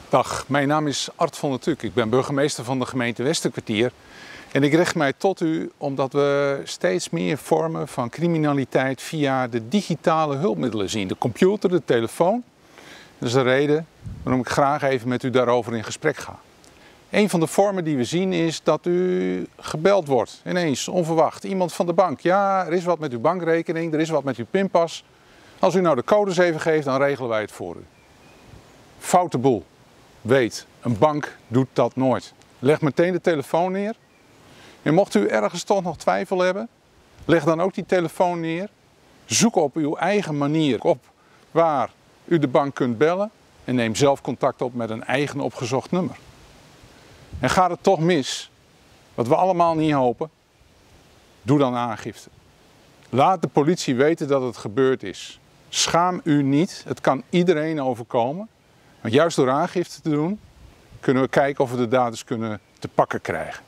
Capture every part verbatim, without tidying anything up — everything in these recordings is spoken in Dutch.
Dag, mijn naam is Art van der Tuk. Ik ben burgemeester van de gemeente Westerkwartier. En ik richt mij tot u omdat we steeds meer vormen van criminaliteit via de digitale hulpmiddelen zien. De computer, de telefoon. Dat is de reden waarom ik graag even met u daarover in gesprek ga. Een van de vormen die we zien is dat u gebeld wordt. Ineens, onverwacht. Iemand van de bank. Ja, er is wat met uw bankrekening, er is wat met uw pinpas. Als u nou de codes even geeft, dan regelen wij het voor u. Foute boel. Weet, een bank doet dat nooit. Leg meteen de telefoon neer. En mocht u ergens toch nog twijfel hebben, leg dan ook die telefoon neer. Zoek op uw eigen manier op waar u de bank kunt bellen en neem zelf contact op met een eigen opgezocht nummer. En gaat het toch mis, wat we allemaal niet hopen, doe dan aangifte. Laat de politie weten dat het gebeurd is. Schaam u niet, het kan iedereen overkomen. Want juist door aangifte te doen, kunnen we kijken of we de daders kunnen te pakken krijgen.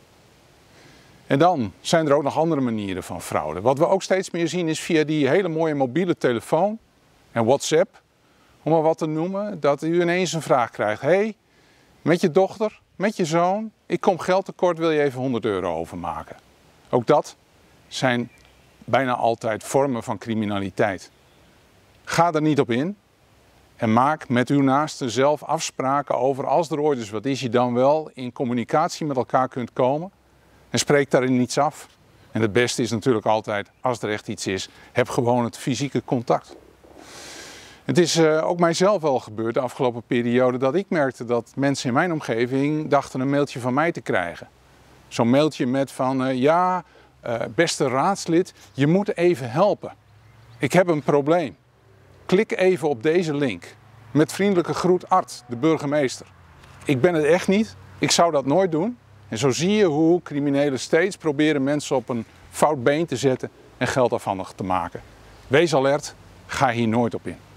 En dan zijn er ook nog andere manieren van fraude. Wat we ook steeds meer zien is via die hele mooie mobiele telefoon en WhatsApp, om maar wat te noemen, dat u ineens een vraag krijgt. Hé, hey, met je dochter, met je zoon, ik kom geld tekort, wil je even honderd euro overmaken? Ook dat zijn bijna altijd vormen van criminaliteit. Ga er niet op in. En maak met uw naasten zelf afspraken over als er ooit eens wat is, je dan wel in communicatie met elkaar kunt komen. En spreek daarin niets af. En het beste is natuurlijk altijd, als er echt iets is, heb gewoon het fysieke contact. Het is uh, ook mijzelf wel gebeurd de afgelopen periode dat ik merkte dat mensen in mijn omgeving dachten een mailtje van mij te krijgen. Zo'n mailtje met van, uh, ja, uh, beste raadslid, je moet even helpen. Ik heb een probleem. Klik even op deze link. Met vriendelijke groet Art, de burgemeester. Ik ben het echt niet. Ik zou dat nooit doen. En zo zie je hoe criminelen steeds proberen mensen op een fout been te zetten en geld afhandig te maken. Wees alert, ga hier nooit op in.